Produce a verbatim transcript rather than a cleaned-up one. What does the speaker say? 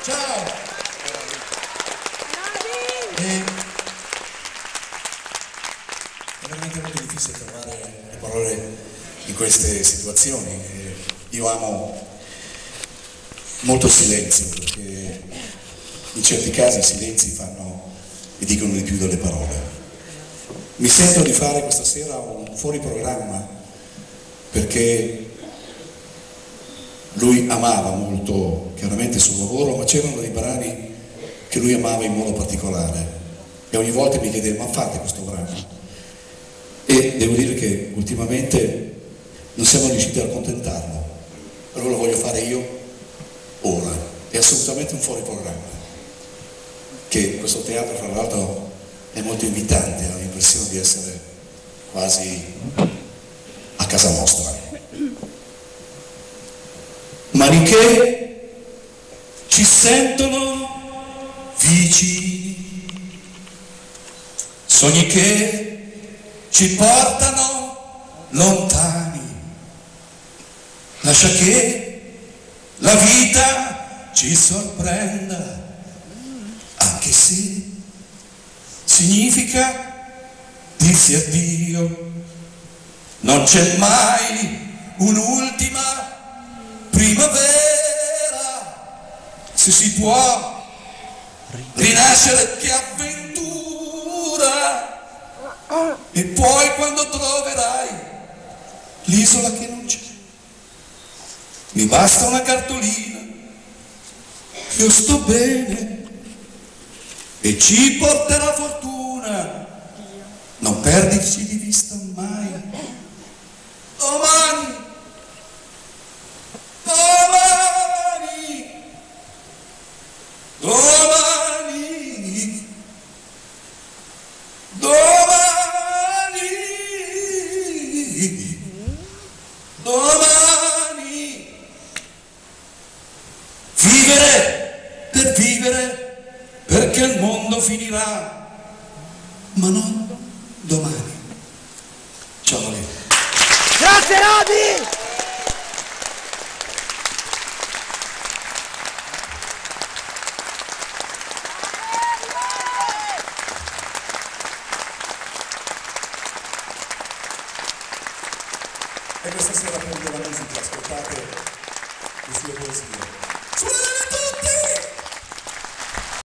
Ciao! E... è veramente molto difficile trovare le parole in queste situazioni. E io amo molto il silenzio, perché in certi casi i silenzi fanno e dicono di più delle parole. Mi sento di fare questa sera un fuori programma perché lui amava molto chiaramente il suo lavoro, ma c'erano dei brani che lui amava in modo particolare e ogni volta mi chiedeva: ma fate questo brano? E devo dire che ultimamente non siamo riusciti a accontentarlo, allora lo voglio fare io ora. È assolutamente un fuori programma, che questo teatro fra l'altro è molto invitante, ho l'impressione di essere quasi a casa nostra. Mani che ci sentono vicini, sogni che ci portano lontani, lascia che la vita ci sorprenda, anche se significa dirsi addio. Non c'è mai un'ultima primavera, se si può rinascere che avventura, e poi quando troverai l'isola che non c'è, mi basta una cartolina, io sto bene e ci porterà fortuna, non perderci di vista mai. Domani, domani, domani, domani, domani. Vivere per vivere, perché il mondo finirà, ma non domani. Ciao Ale. Grazie Roby! E questa sera prende la musica, ascoltate le sue poesie.